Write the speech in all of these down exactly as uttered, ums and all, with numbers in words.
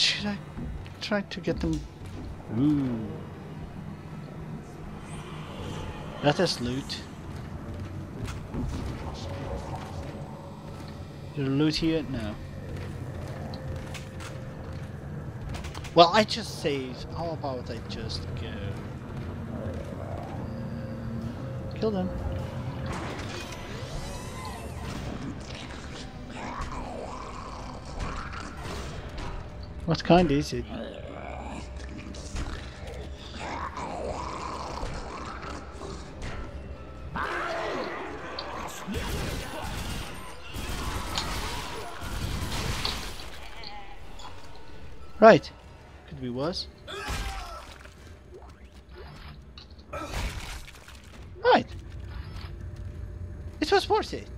Should I try to get them? Ooh. That is loot. Is there loot here? No. Well, I just saved. How about I just go? Uh, kill them. What kind is it? Right. Could be worse. Right. It was worth it.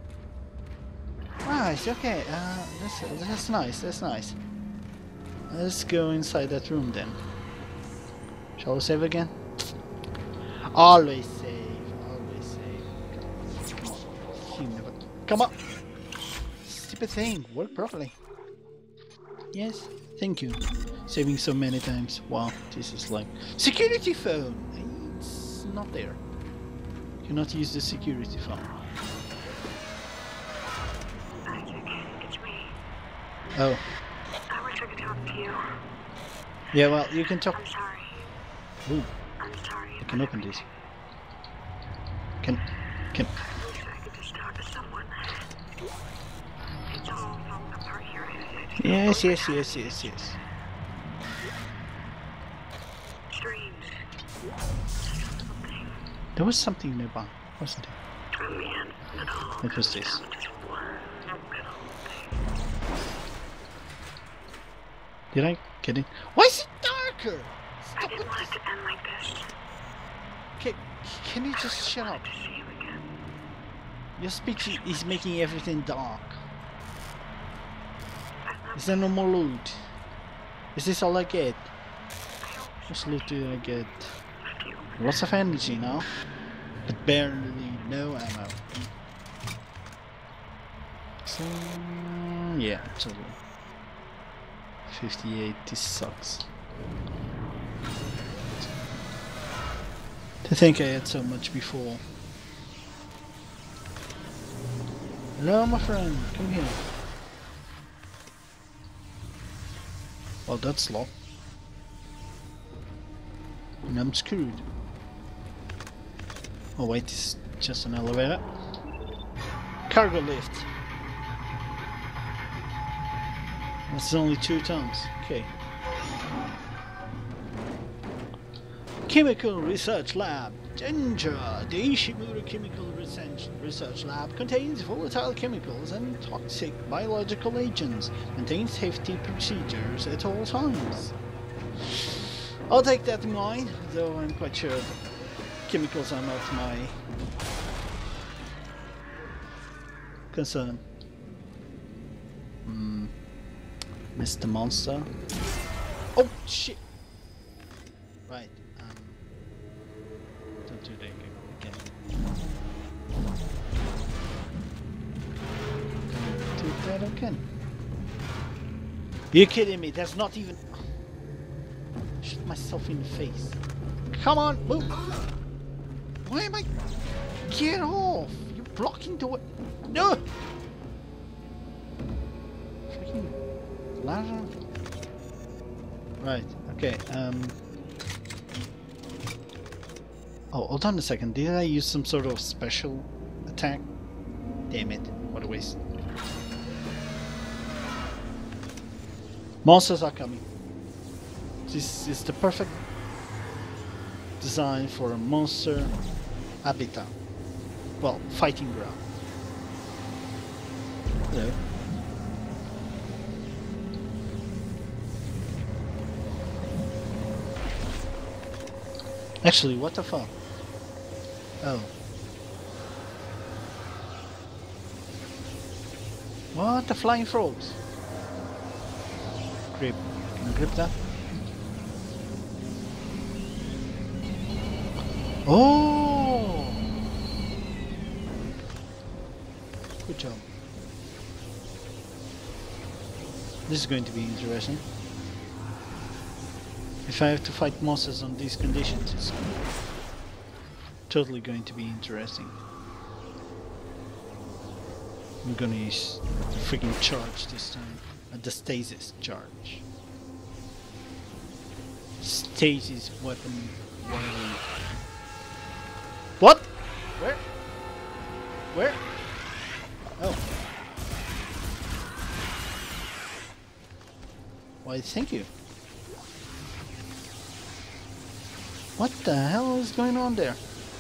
Right, okay. Uh, that's, that's nice, that's nice. Let's go inside that room then. Shall we save again? Always save, always save. Come on. You never... Come on! Stupid thing, work properly. Yes, thank you. Saving so many times. Wow, this is like... Security phone! It's not there. Cannot use the security phone. Isaac, it's me. Oh. I wish I could talk to you. Yeah, well, you can talk... I'm sorry. Ooh, I'm sorry. I can open this. Can... Can... I wish I could just talk to someone. It's all falling apart here. I, I just don't Yes, believe yes, it. yes, yes, yes. Strange. Something. There was something nearby, wasn't it? A man. It all It was this. comes down to one little thing. Did I get it? Why is it darker? I Stop didn't with want this. it to end like this. Can, can you just shut up? To see you again. Your speech is making everything dark. That's not Is there no more loot? Is this all I get? I hope What loot do I get? left you. Lots of energy now, but barely no ammo. So yeah, totally. fifty-eight. This sucks. To think I had so much before. Hello, my friend. Come here. Well, that's locked. And I'm screwed. Oh wait, it's just an elevator. Cargo lift. That's only two tons. Okay. Chemical Research Lab. Danger! The Ishimura Chemical Research, Research Lab contains volatile chemicals and toxic biological agents. Maintains safety procedures at all times. I'll take that in mind, though I'm quite sure chemicals are not my concern. Hmm. Mister Monster. Oh shit! Right. Um. Don't do that again. Don't do that again. You're kidding me? That's not even. Shoot myself in the face. Come on, move! Why am I? Get off! You're blocking the way. No! Freaking ladder. Right. Okay. Um. Oh, hold on a second. Did I use some sort of special attack? Damn it! What a waste. Monsters are coming. This is the perfect design for a monster habitat. Well, fighting ground. Hello. Actually, what the fuck? Oh. What? The flying frogs? Grip. Can I grip that? Oh! Good job. This is going to be interesting. If I have to fight monsters on these conditions, it's totally going to be interesting. I'm gonna use the freaking charge this time. Uh, the stasis charge. Stasis weapon. Weapon. What? Where? Where? Oh. Why, thank you. What the hell is going on there?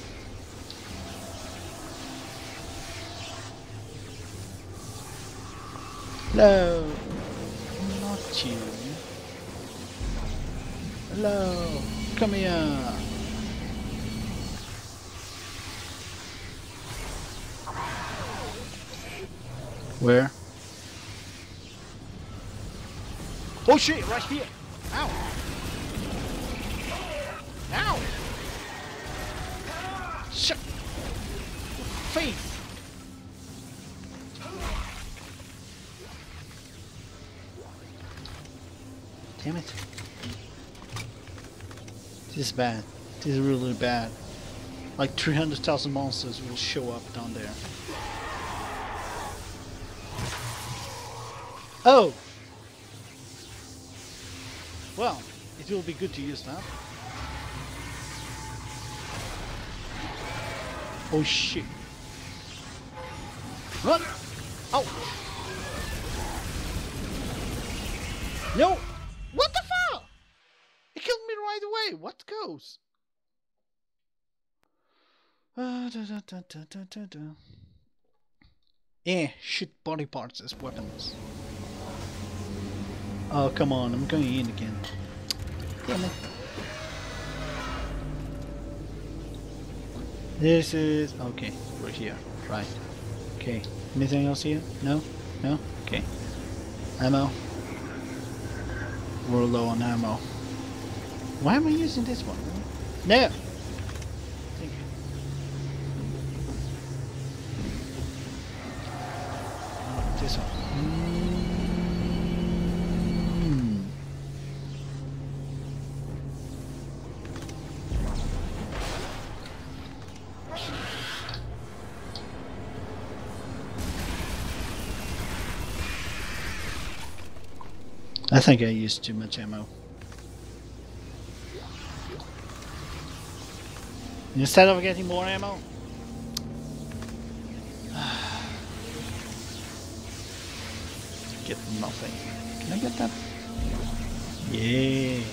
Hello. Not you. Hello. Come here. Where? Oh shit, right here! Ow! Ow! Shut your face! Damn it. This is bad. This is really bad. Like three hundred thousand monsters will show up down there. Oh! Well, it will be good to use that. Oh shit. Run! Oh! No! What the fuck? He killed me right away! What goes? Uh, da, da, da, da, da, da, da. Eh, shoot body parts as weapons. Oh, come on, I'm going in again. Damn it. This is... okay, we're here. Right. Okay. Anything else here? No? No? Okay. Ammo. We're low on ammo. Why am I using this one? No! Thank you. Oh, this one. Mm. I think I used too much ammo. Instead of getting more ammo, get nothing. Can I get that? Yeah.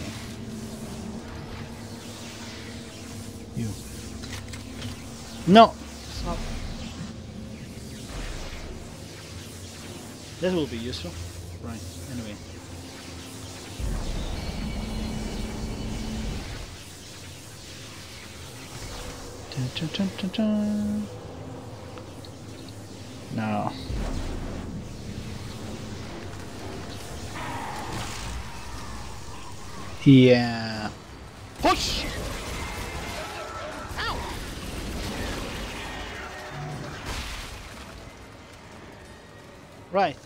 You. No, it's not. That will be useful. Right. Anyway. Dun, dun, dun, dun, dun. No. Yeah. Push! Ow! Right.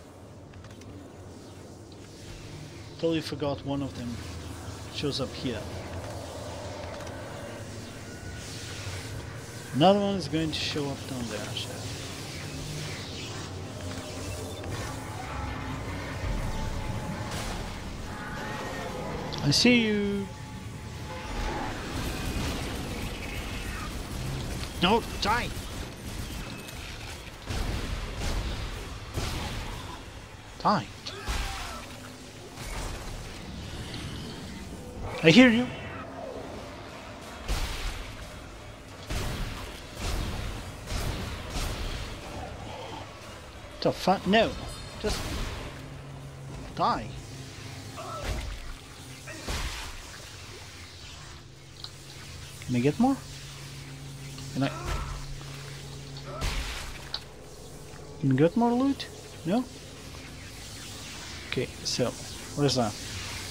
Totally forgot one of them shows up here. Another one is going to show up down there. So. I see you. No, die. Die. I hear you. The fuck? No. Just die. Can I get more? Can I? Can I get more loot? No? Okay, so, what is that?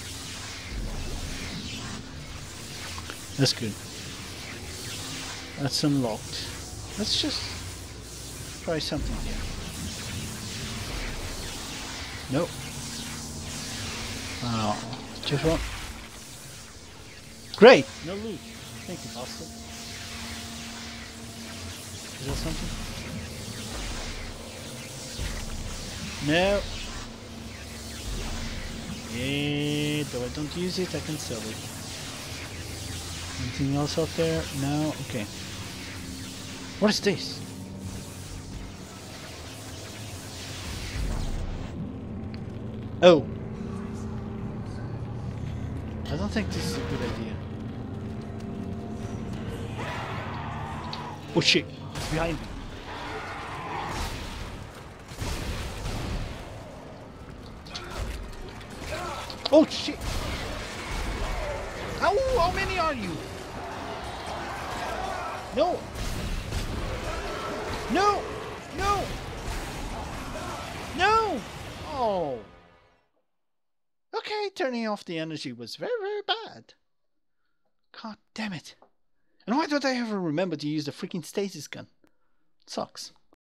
That's good. That's unlocked. Let's just try something here. Nope. Oh, just one. Great! No loot. Thank you, bastard. Is that something? No. Yeah, though I don't use it, I can sell it. Anything else out there? No? Okay. What is this? Oh. I don't think this is a good idea. Oh shit, it's behind me. Oh shit! Ow, how many are you? No! No! No! No! Oh! Okay, turning off the energy was very, very bad. God damn it. And why don't I ever remember to use the freaking stasis gun? It sucks.